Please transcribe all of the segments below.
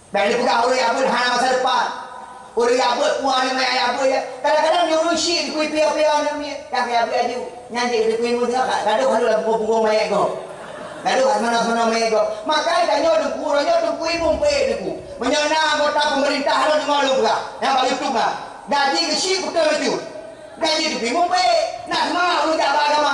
Baik dia pegang orang yang apa hana masa depan. Orang yang apa puan ni mai apa ya. Kadang-kadang dia urus syik kui pia-pia ni dah kayak apa aja. Nyanyi dia kui mu tengok kadang kalau lah punggung mai go. Lalu mana-mana mai go. Makai danyo de kui mu pe deku. Menyana anggota pemerintah lo dengar lu buka. Yang bagi tu bah. Gaji ke syik betul tu. Gaji de kui mu pe. Nak semua lu tak agama.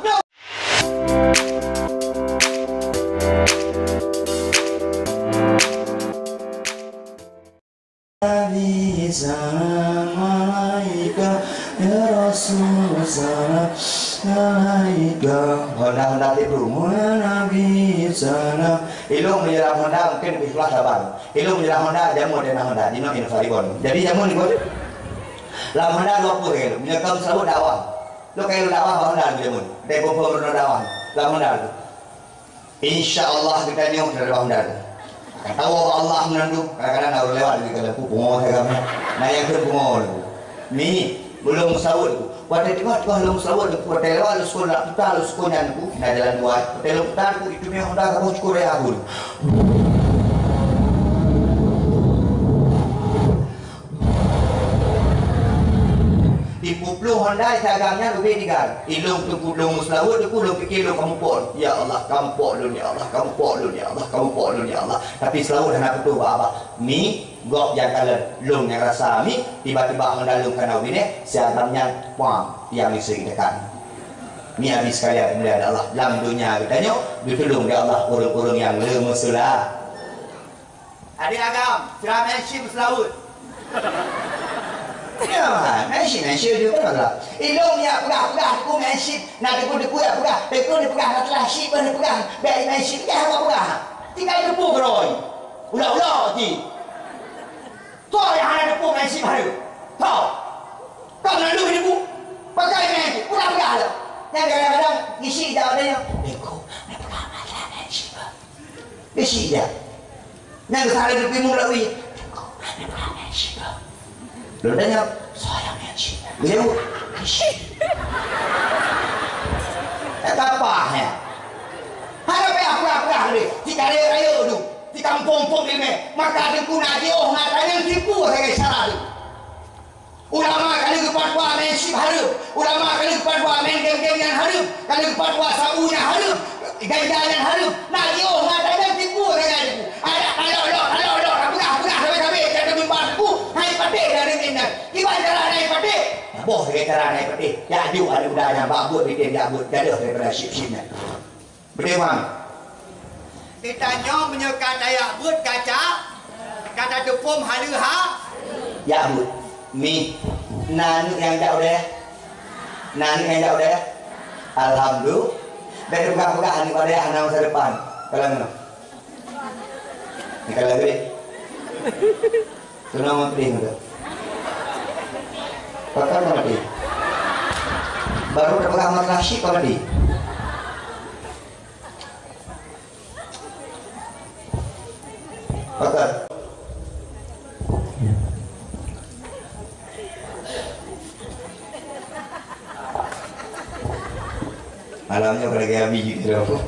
Nabi salam alaika ya Rasul salam alaika Honda tidur Nabi salam ilmu menjelang Honda mungkin lebih kelas abang ilmu menjelang Honda jamu dan Honda di no Infaribon jadi jamu ni kau lam Honda 20 kilo menyekam selalu dakwah lo kayak dakwah Honda jamu dari pembuat dakwah lam Honda insyaallah kita ni dari Honda tahu Allah menandu kadang-kadang orang lewat di kalau bungo saya kami nah yang ke bungo ni belum sahur pada tengok belum sahur pada lewat sekolah kita sekolah aku nak jalan buat pada lutar aku itu memang dah kamu cukup ya aku di puplu Honda sagangnya lebih tiga ilung tu pulung muslawut tu pulung fikir lu kamu pol ya Allah kamu pol lu ya Allah kamu pol lu ya Allah kamu pol lu ya Allah tapi selawut dah nak betul apa ni gop yang kalian lung yang rasa ni tiba-tiba mendalung kana wine siatamnya pam yang disegerakan ni habis sekalian kemudian Allah dalam dunia katanya ditolong dia Allah urung-urung yang lemusula adik agam ceramah syim selawut ya, mensyik juga lah. Ilmu ya pegang aku mensyik, nak deku ya pegang, deku dia pegang, nak telah syik pun dia pegang, baik mensyik dia apa pegang. Tinggal depu beroi, ulah ti. Tuh yang ada depu mensyik baru, tahu? Kau nak lu depu, pakai mensyik, ulah pegang lah. Yang kadang-kadang isi jawab dia, deku dia pegang macam mensyik, isi dia. Yang kesalahan depu mulai, deku dia pegang mensyik. Lalu tanya, saya mensyik. Dia mensyik. Tak apa ya. Harap apa ni? Jika dia raya tu, di kampung-kampung ni, maka dia guna dia nak tanya tipu saya salah tu. Ulama kali kepada mensyik harap, ulama kali kepada geng-geng yang harap, kali kepada saunya harap, gaya yang harap. Nak dia nak tanya tipu saya tu. Ada gimana cara naik peti? Boh cara naik peti. Ya aju ada udahnya babut bikin jabut jatuh daripada sip-sipnya. Betul bang? Ditanya menyekat ayak but kaca kata tepum haluha ya but mi nanu yang jauh deh alhamdulillah dari buka-bukaan ini pada anak masa depan kalau mana ini kalau gede itu nama penting itu bakal mati baru terpegang nasi kalau mati bakal malamnya pada gaya biji gitu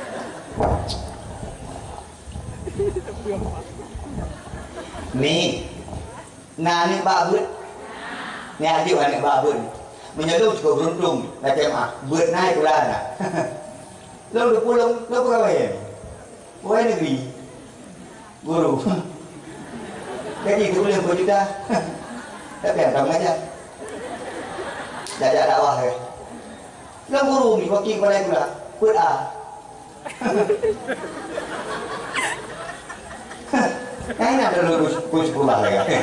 ni nani babut ni adik anak babut menyeluruh cukup beruntung macam buat naik pula nak lalu pulang lalu pegawai negeri guru jadi itu boleh berjuta tapi yang kamu aja jajak dakwah ya lalu guru ni wakil kepala pula buat kan ada lurus pula lagi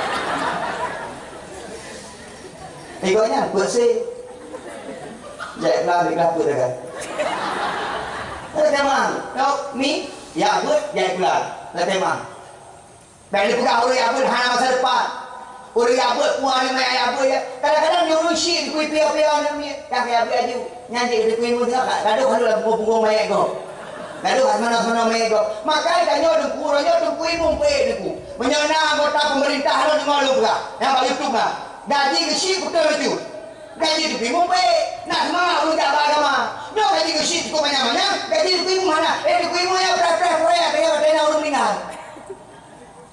ikutnya bersih jadi pelan buat kan ada teman kau ni ya buat jadi pelan ada teman baik dia pegang orang yang apa hana masa depan orang yang apa puan ni mai apa ya kadang-kadang dia urus syik kui pia-pia ni dah kayak apa aja nyanyi dia kui mu tengok kadang kalau lah punggung mai go lalu mana-mana mai go makai danyo de kui mu pe deku menyana anggota pemerintah lo dengar lu buka yang bagi tu bah gaji ke syik betul tu gaji de kui mu pe nak semua lu tak agama no gaji ke syik cukup banyak gaji de kui mu mana de kui mu ya berapa dia orang meninggal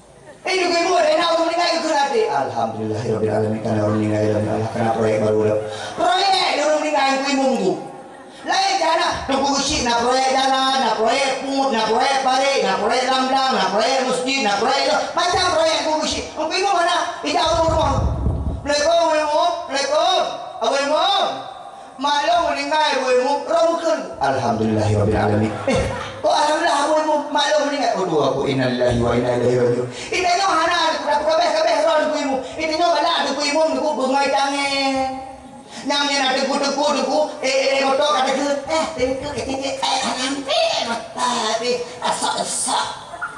alhamdulillahirabbil alamin kana orang meninggal Allah kena proyek baru dah. Proyek dia orang meninggal yang kuimung tu. Lain jalan, nak kursi, nak proyek jalan, nak proyek put, nak proyek parit, nak proyek lamdang, nak proyek masjid, nak proyek tu. Macam proyek kursi. Orang kuimung mana? Ijak rumah. Assalamualaikum. Assalamualaikum. Maklum meninggal kuimung, rohkan. Alhamdulillahirabbil alamin. Kok alhamdulillah kuimung maklum meninggal. Aduh aku innalillahi wa inna ilaihi raji'un. Itanya hana aku kabeh roh kuimung. Itanya bala aku kuimung aku bengai tangan. Nyamnya nak teguh, motor kata ke, teguh, nampi, mata, asak.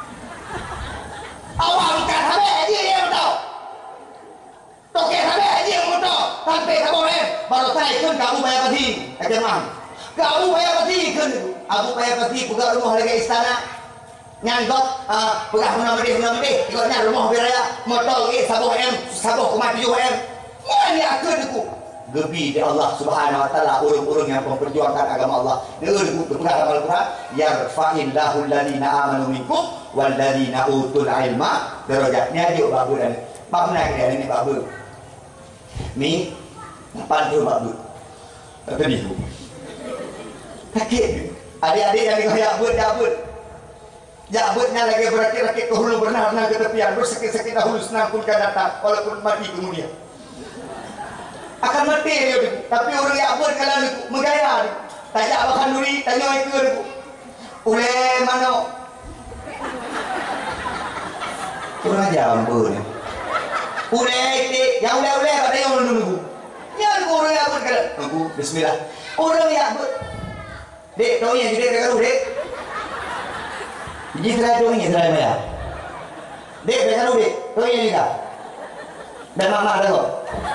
Awak bukan habis dia motor. Toket habis dia motor. Sampai kamu baru saya kan kamu bayar pasti. Kata mam, kamu bayar pasti kan. Aku bayar pasti buka rumah lagi istana. Nyangkut, buka rumah mesti. Ikutnya rumah beraya, motor lagi sabuh 7 M. Mana aku tu? Gebi di Allah Subhanahu wa taala urung-urung yang memperjuangkan agama Allah. Ngeurung benar Al-Qur'an, yarfa'illahu alladziina aamanu minkum walladziina utul ilma darajatnya dia babu dan pamna dia ini babu. Mi pandu babu. Tadi tu. Kakek adik-adik yang yakbut. Yakbutnya lagi berakit-rakit ke hulu berenang ke tepian bersakit-sakit dahulu senang pun kan datang walaupun mati kemudian. Akan mati dia tu. Tapi orang yang buat kalau dia megaya dia. Tajak bahkan duri, tanya itu dia tu. Uleh mana? Kurang ajar ampun. Uleh itu, yang uleh pada yang orang dulu. Yang orang yang buat kalau aku bismillah. Orang yang buat. Dek, tahu yang jadi dekat dek. Jadi serai tahu yang serai maya. Dek, dekat dek. Tahu yang ni tak? Dan mama ada kok.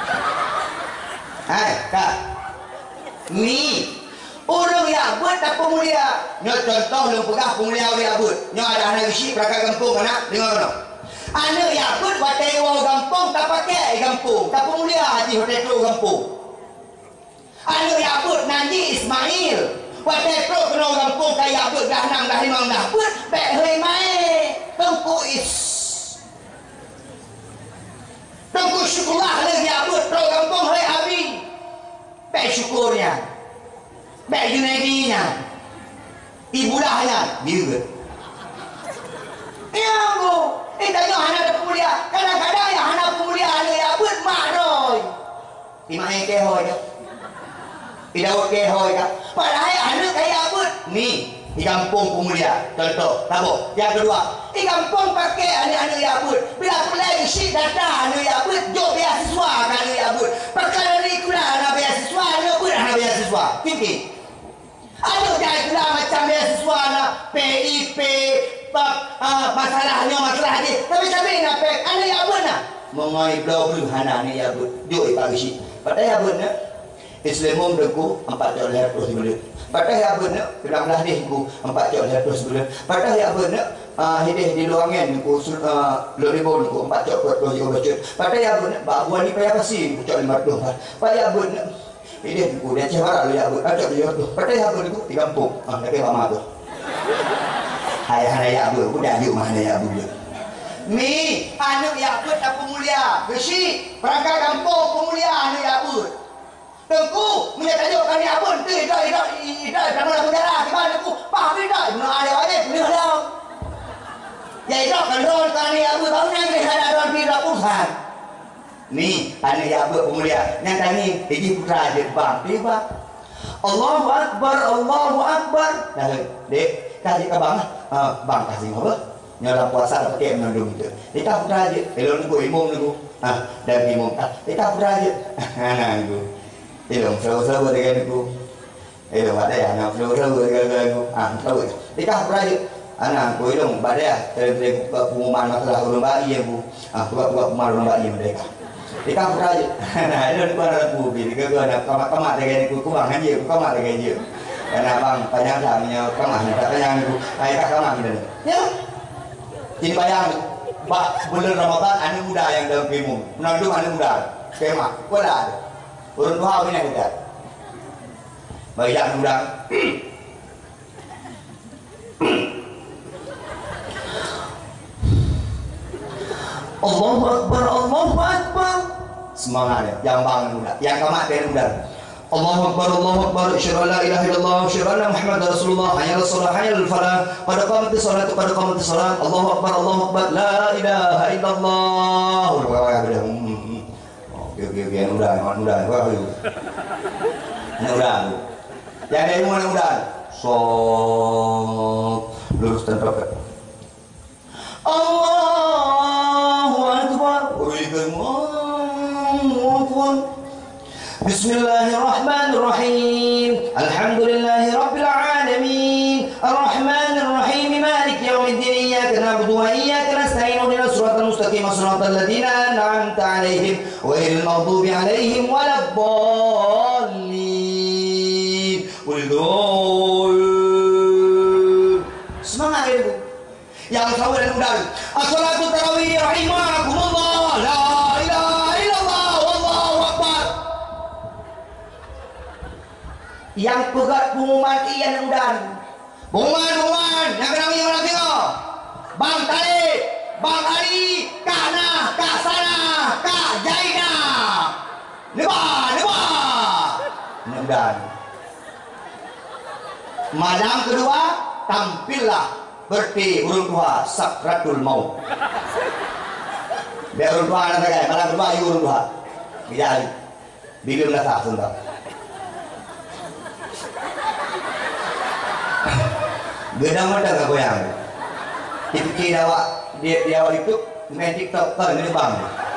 Hai, kak. Ni orang yang buat tak pemulia. Nyo contoh lu pegah pemulia dia buat. Nyo ada anak isi perangkat kampung anak dengar no. Anak yang buat pakai wang kampung tak pakai kampung. Tak pemulia haji hotel tu kampung. Anak yang buat Naji Ismail pakai pro kena kampung kaya buat dah nang dah limang dah buat baik hei mai. Tengku Tengku syukurlah lagi abut pro kampung hari abi. Baik syukurnya. Baik Junaidinya. Ibulahnya. Dia. Ya bu. Tanya anak pemulia. Kadang-kadang yang anak pemulia ada yang abut mak roy. Imak yang kehoy ke. Daud kehoy ke. Padahal anak kaya abut. Ni. Di kampung pemulia. Contoh. Tabuk. Yang kedua. Di kampung pakai anak-anak yabut. Bila pulai syik datang anak yabut. Jok beasiswa ke anak yabut. Perkara ni kula anak beasiswa. Anak yabut anak beasiswa. Tinggi. Aduh jangan kula macam beasiswa anak PIP. Masalah dia. Tapi nak pek. Anak yabut nak. Mengai belau dulu anak yabut. Jok pagi syik. Padahal yabut nak. Islamum deku 4 dolar per bulan. Padahal ya benar, belah ni ku 4 dolar per bulan. Padahal ya benar, hidih di luangan ku 2000 ku 4 dolar per bulan. Padahal ya benar, buat ni payah pasti ku 5 dolar. Padahal ya benar, hidih ku dia cewara lu ya benar, ada dia tu. Padahal ya benar ku di kampung, nak ke mama tu. Hai ya benar, ku dah yuk mana ya benar. Mi, anak ya benar tak pemulia. Besi, perangkat kampung pemulia anak ya benar. Tengku menyatakan kami abun tu ida kamu nak penjara di mana aku paham ida mana ada wajib boleh ada ya ida kan ron kami abun tahu yang dia ada ron tidak pusat ni anak ya abun pemulia yang tadi ini putra je bang tiba Allahu Akbar dah dek kasih ke bang kasih apa nyala puasa pakai menundung itu kita putra je elok nunggu imam nunggu dan imam kita putra je nunggu Ilong flow dengan aku. Ilong ada ya, nak flow dengan aku. Flow. Dikah berajuk. Anak aku ilong badai ya. Dari pengumuman masalah orang bayi aku. Buka pengumuman orang bayi mereka. Dikah berajuk. Nah, ilong ni pada aku. Bila kau nak kamat dengan aku, kurang aja. Kamat dengan dia. Karena abang panjang samanya kamat. Tak panjang aku. Ayah kamat kita ni. Ya. Ini bayang. Bulan Ramadan anak muda yang dalam kemum. Menandung anak muda. Kemat. Kau dah ada. Urun doa ini kita. Bagi yang muda. Allahu Akbar, Allahu Akbar. Semangatnya, yang bangun muda, yang kamat dari muda. Allahu Akbar, Allahu Akbar. Asyhadu an la ilaha illallah, asyhadu anna Muhammadar Rasulullah. Hayya 'alas shalah, hayya 'alal falah. Qad qamatis shalah, qad qamatis shalah. Allahu Akbar, Allahu Akbar. La ilaha illallah. Oke, muda. Muda. Yang dari mana muda? Lurus dan rapat. Allahu Akbar. Allahu Akbar. Bismillahirrahmanirrahim. Alhamdulillahi Rabbil Alamin. Ar-Rahmanir Rahim. Maliki yawmiddin. Iyyaka na'budu wa iyyaka nasta'in. Ihdinas siratal mustaqim. Siratal ladzina an'amta 'alaihim ghairil maghdubi 'alaihim waladdallin. Semangat itu. Yang sahur dan udara. As-salatu tarawih rahimakumullah. La ilaha illallah wallahu akbar. Yang pegat pengumuman iyan dan udara. Pengumuman yang kena yang tengok. Bang Talib, Bang Ali, Kak Nah, Kak Sana, Kak Jaina. Lebar. Ini udara. Malam kedua tampillah berarti urun tua sakratul maut. Biar urun tua nanti kan malam kedua ayu urun tua. Bijali. Bibir belasah sudah. Gedang mata tak goyang. Dipikir awak dia awak itu main TikTok kan ini bang.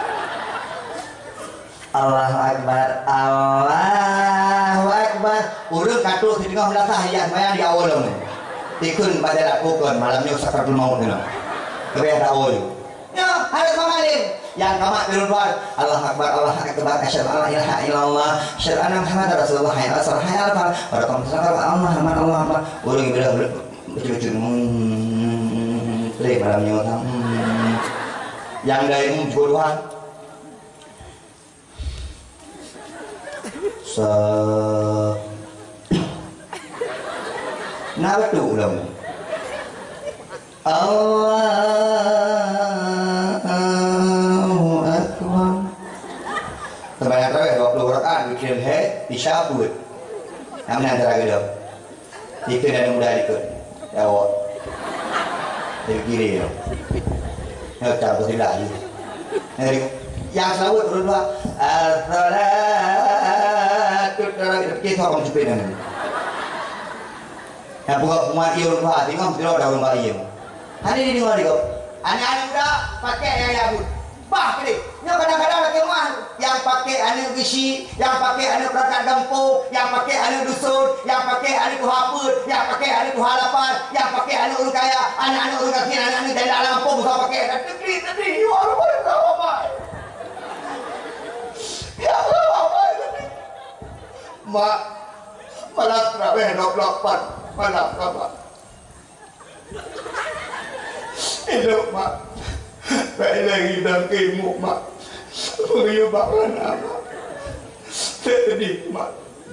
Allahu Akbar, Allahu Akbar. Urut katu di tengah belasah yang bayang di awal dong. Tikun pada lakukan malamnya sakratul maut ni. Kebiasa awal. Ya, harus mengalim. Yang kamat berdoa, Allahu Akbar, Allahu Akbar. Asyhadu an la ilaha illallah, asyhadu anna Muhammadar Rasulullah. Hayya 'alas shalah, hayya 'alal falah. Pada kamu salat Allah Akbar. Urang bila betul-betul play malamnya orang. Yang dari berdoa Nah betul dong. Allahu Akbar. Sebanyak berapa? 20 rakaat bikin head disabut. Namanya antara gitu. Ikut dan mudah ikut. Jawab. Dari kiri ya. Nggak tahu tidak lagi. Yang sahut berdoa. As-salatu tarawih. Kita orang cepet ni. Yang bunga iya urun bahagia, tengok tidak ada urun bahagia. Hari ini tengok dia. Anak-anak muda pakai yang yabut. Bah kiri. Yang kadang-kadang lagi rumah yang pakai anak besi, yang pakai anak perangkat gampung, yang pakai anak dusun, yang pakai anak kuhaput, yang pakai anak kuhalapan, yang pakai anak urun kaya, anak-anak urun kaki, anak-anak dari dalam kampung besar pakai. Tadi, orang boleh tahu apa? Ya apa? Mak, malam terawih 28. Malam apa? Hidup mak. Baik lagi dalam ilmu mak. Beriu bakal apa? Sedih mak.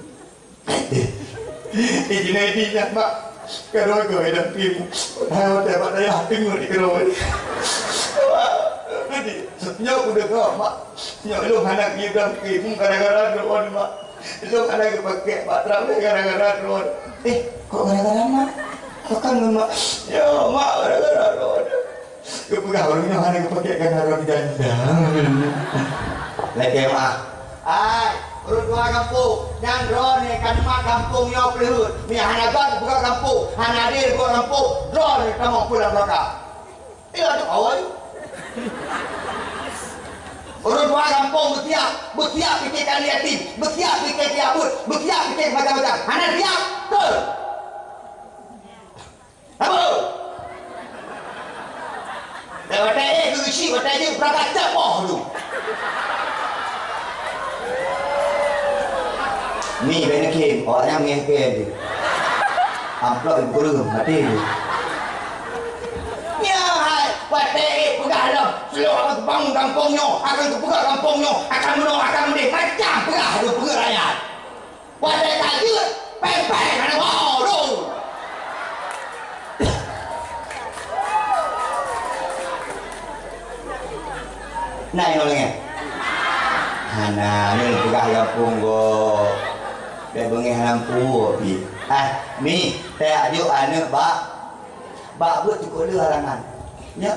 Ijinnya mak. Kalau kau dalam ilmu, tahu dapat daya tengok di kerana. Jadi, nyok udah kau mak. Nyok lu anak kita dalam ilmu kadang-kadang drone mak. Lu anak pakai mak terawih kadang-kadang drone. Kok gara-gara mak? Kok kan mak? Ya mak gara-gara drone. Kepegang orangnya mana kepakai kadang-kadang dandang. Lagi mak. Urut dua kampung. Yang drone ni kan mak kampung yang pelihut. Ni hanya kan buka kampung. Hanya dia buka kampung. Drone kita mau pulang belakang. Ia tu awal. Urut dua kampung bertiap fikirkan yatim, bertiap fikir tiabut, bertiap fikir macam-macam. Hanya tiap, betul. Apa? Dah batai tu isi, batai je berangkat cepoh tu. Ni benda kem, orangnya mengkem tu. Amplop ibu guru, mati tu. Batik pegah dah. Seluruh bangun kampungnya, akan terbuka kampungnya, akan menang, akan menang. Macam pegah tu pegah rakyat. Batik tak juga, peng-peng ada wow tu. Naik nolengnya. Hana ni pegah kampung go. Dia bengih lampu pi. Mi teh ajuk anak bak. Bak buat cukup le halangan. Ya.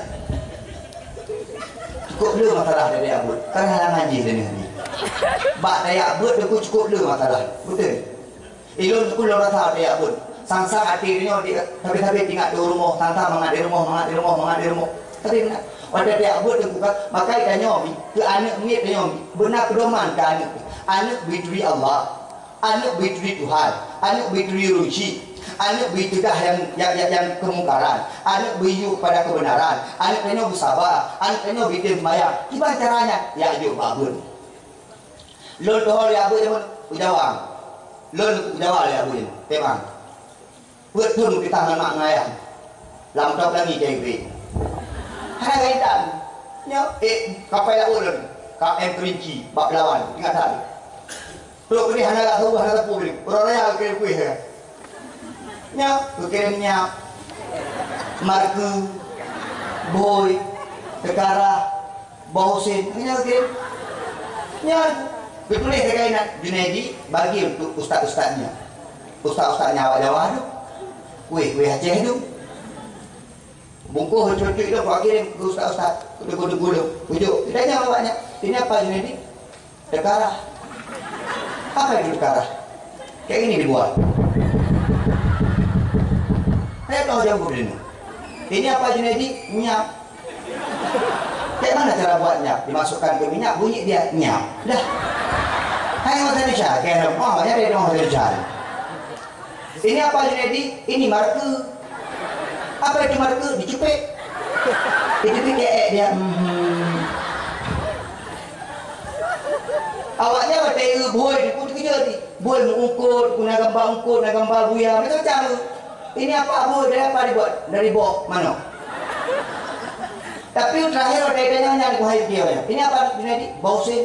Cukup le masalah dari abut. Kan halangan je ni. Bak dayak buat dia cukup le masalah. Betul. Ilun sekolah rasa dayak buat. Sang-sang hati dia tapi tinggal di rumah, sang-sang mengat di rumah. Tapi pada dia buat dia bukan makai tanya ke anak ni tanya benar pedoman ke anak bitri Allah, anak bitri Tuhan, anak bitri ruci, anak bitri yang kemungkaran, anak biyu pada kebenaran, anak tanya bersabar, anak tanya bitri sembahyang. Gimana caranya? Ya ajuk babun. Lon tohor ya abun ujawang. Lon ujawang ya abun. Temang. Buat pun kita nak ngayang. Lam top lagi JB. Hanya kaitan. Nya kapal ulun, KM Kerinci, bab lawan, ingat tak? Peluk ni hana tak tahu hana tahu ni. Orang yang kirim kuih ya. Nya, kirimnya marke boy, tekara, bausin, nya kirim. Nya, ditulis kaitan Junaidi bagi untuk ustaz-ustaznya. Ustaz-ustaznya awak Jawa tu. Kuih Aceh tu. Bungkuh cucuk itu kau kirim ke ustaz-ustaz. Gula-gula. Ujuk. Ditanya awaknya. Ini apa Junaidi? Dekara. Apa itu dekara? Kayak ini dibuat. Saya tahu jawab ini. Ini apa Junaidi? Nyap. Kayak mana cara buatnya? Dimasukkan ke minyak, bunyi dia nyap. Dah. Hai orang Indonesia. Kayak apa? Banyak dari orang Indonesia. Ini apa Junaidi? Ini marke. Apa itu marke? Dicepik. Dicepik dia. Awaknya batai boy dipun kerja ni. Boy mengungkut, guna gambar buaya macam-macam. Ini apa boy? Dari apa dibuat? Dari bok mana? Tapi terakhir ada yang kuhai dia. Ini apa Junaidi? Bausin.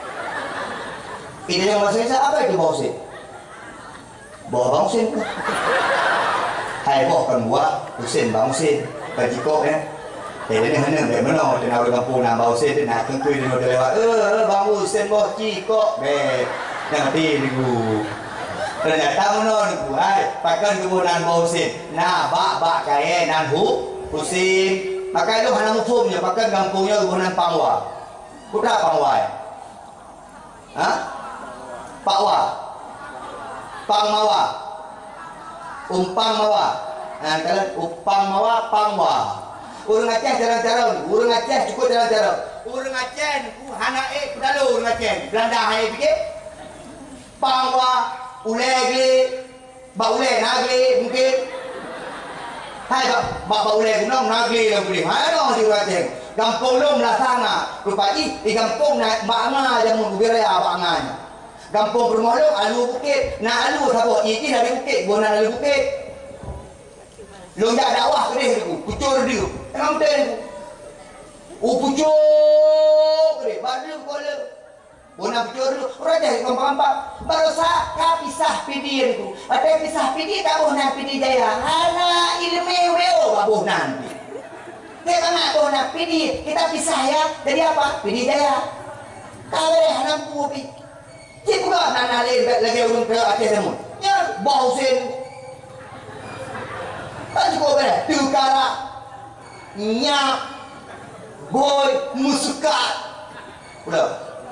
Ini yang bahasa apa itu bausin? Bawa bausin. Hai bawa kan buat usin bausin. Bajiko ya. Ini hanya bagaimana dia nak kampung nak bausin dia nak tengkui dia nak lewat. Bang usin bawa ciko. Nanti niku. Ternyata mana niku. Hai pakai kebunan bausin. Nah bak kaya nan usin. Pakai lu hana mufumnya pakai kampungnya kebunan pangwa. Kuda pangwa. Hah? Pakwa. Pangmawa. Umpang mawa. Nah, kalau upang mawa, pangwa. Urang Aceh jalan-jalan, urang Aceh cukup jalan-jalan. Urang Aceh hana pedalu urang Aceh. Belanda hai fikir. Pangwa, ule, ba ule nagli mungkin. Hai ba ule gunung nagli lah boleh. Hai dong di Aceh. Kampung lom lah sana. Rupai di kampung nak banga jamun ubiraya banganya. Kampung rumah lu alu bukit, nak alu siapa? Ini dari bukit, bona alu bukit. Lu jak dakwah ke dia tu, pucur dia. Memang betul tu. Pucur dia, baru kola. Bona pucur lu, raja gampang-gampang. Baru sah pisah pidi tu. Ada pisah pidi tak bona pidi jaya. Hana ilmu weo babuh nanti. Dia mana bona pidi, kita pisah ya. Jadi apa? Pidi jaya. Kau hana pupi. Cik pula nak lagi urung ke Aceh semua. Ya, bausin. Tak cukup kan? Tukara, nyap, boy, musukat. Pula.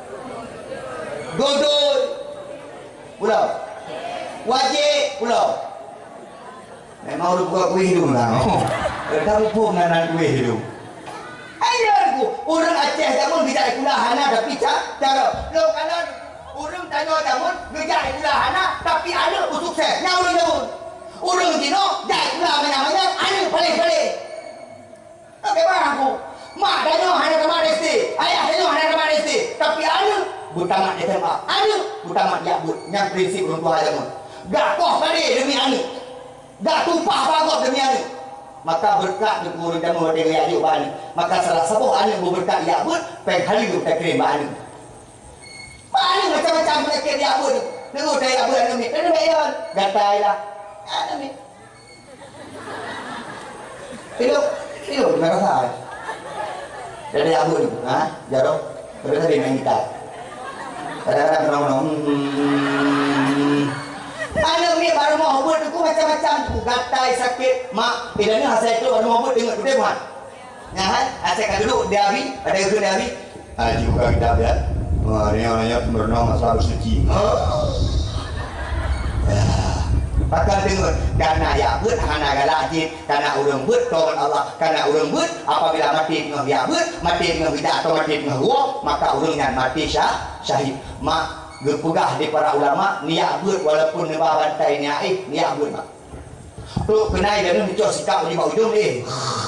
Dodol. Pula. Wajib. Pula. Memang lu buka kuih hidung lah. Tahu pun nak kuih hidung. Ayo orang Aceh jamun bijak kulahana tapi cara. Lo kalau urang tanya jamun bijak kulahana tapi ada sukses. Nya urang jamun. Urang Cina jak kulah namanya anu paling-paling. Okey bang aku. Mak tanya hana tamat SD. Ayah tanya hana tamat SD. Tapi anu butamat SMA. Anu butamat yakbut. Yang prinsip orang tua jamun. Gak koh tadi demi anu. Gak tumpah bagok demi anu. Maka berkat di urang jamun dengan ayuk bani. Maka salah satu anu berkat yakbut penghali tu tak kirim anu. Mana macam-macam penyakit yakbut ni. Tengok dah yakbut anu ni. Anu bayon. Gatailah. Anu ni. Tengok. Tengok dengan rasa. Dari abu ni, jauh. Tapi tadi main gitar. Kadang-kadang menong-menong. Anak ni baru mau buat tu macam-macam tu. Gatai sakit, mak. Bila ni asal tu baru mau buat tengok tu dia buat. Asal kat duduk dia habis, ada duduk dia habis. Haji buka kitab ya. Ni orangnya berenang masalah suci. Pakar tengok karena ya buat hana galajin karena urang buat tolong Allah karena urang buat apabila mati tengah ya buat mati tengah tidak atau mati tengah ruang maka urangnya mati syahid mak gepegah di para ulama niat buat walaupun nebah bantai niat buat mak tu kena dia ni cok sikap di bawah hidung ni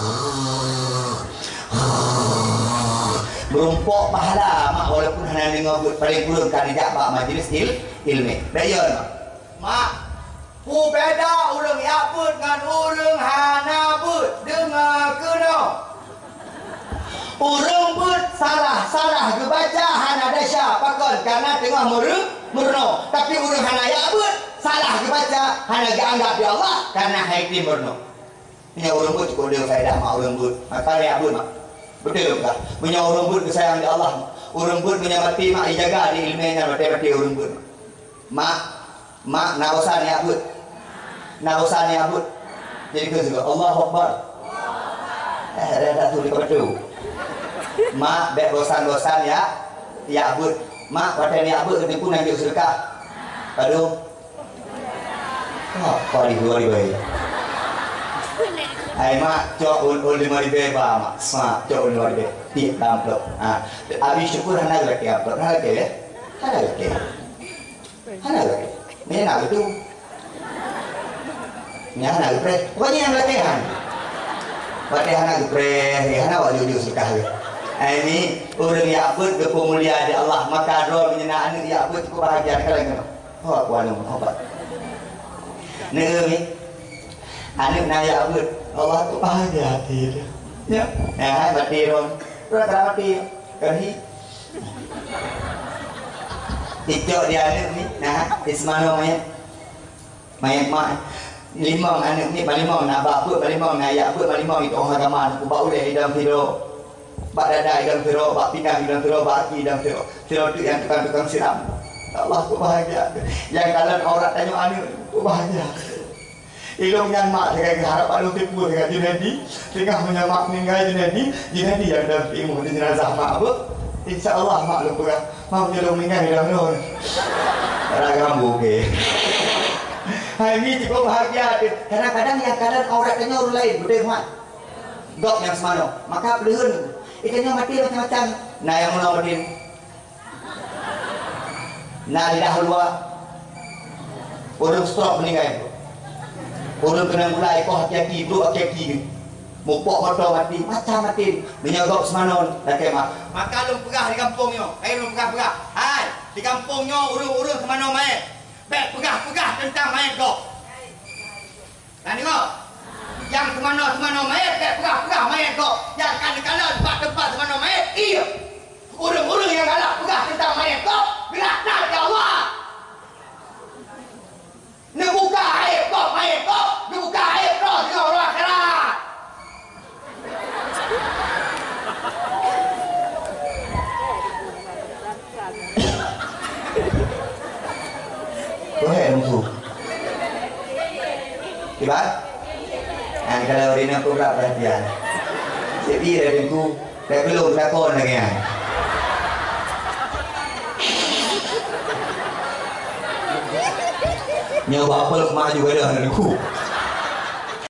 berumpuk pahala mak walaupun hana dengar buat paling kurang kan dia bak majlis ilmi daya mak ku beda urang yaput dengan urang hana but dengar kena urang but salah ke baca hana dasya pakon karena tengah murno tapi urang hana yaput salah ke baca hana dianggap di Allah karena haikli murno punya urang but cukup dia faedah mak urang but maka yaput mak betul tak punya urang but kesayang di Allah urang but punya mati mak dijaga di ilmunya mati urang but mak nak usah ni abut nak usah ni abut jadi ke juga Allahu Akbar dah tu di kau mak bek bosan-bosan ya abut mak pada ni abut kena pun nanti sedekah aduh kau di luar baik ai mak cok ul 5 ribu ba mak cok ul 5 ribu ti amplop habis syukur hana lagi amplop hana lagi ni nak itu ni hana gupre pokoknya yang latihan hana gupre hana wak jujur suka ini orang yang abut ke pemulia di Allah maka roh menyenang anak yang abut cukup bahagia kalian kena aku anu obat ni anak nak yang abut Allah tu bahagia hati dia mati roh kalau mati kerhi Icok dia anak ni, ismano mayat mak limau anak ni palimau nak apa palimau nak ayat apa palimau itu orang agama aku bau leh dalam tiro bak dada dalam tiro bak pinggang dalam tiro bak kaki dalam tiro tu yang tukang siram Allah aku bahagia yang kalian orang tanya anak aku bahagia ilmu yang mak dengan harap alu tipu dengan Junedi tengah menyamak meninggal Junedi yang dalam ilmu di jenazah mak apa InsyaAllah mak lu pegang mau nyelung meninggal dalam nur ragam buke hari ini cukup bahagia kadang-kadang yang kalian orang tanya orang lain betul mak gok yang semano maka belum ikannya mati macam-macam nah yang mula mati nah lidah luar orang stroke meninggal orang kena mulai kau hati-hati bro hati-hati mupok motor mati macam mati menyogok semanon dan kemak maka lu pegah di kampungnya lu pegah hai di kampungnya urung-urung semanon mayat bek pegah tentang mayat kau dan tengok yang semanon mayat bek pegah mayat kau yang kadang-kadang tempat semanon mayat iya urung-urung yang galak pegah tentang mayat kau gerak nak ya Allah ni buka air kau mayat kau ni buka air kau tengok orang akhirat Boleh musuh. Ibat? Kalau dia nak pula perhatian. Jadi dari aku, dah belum takon lagi kan. Nyawa apa kemak juga dah dari aku.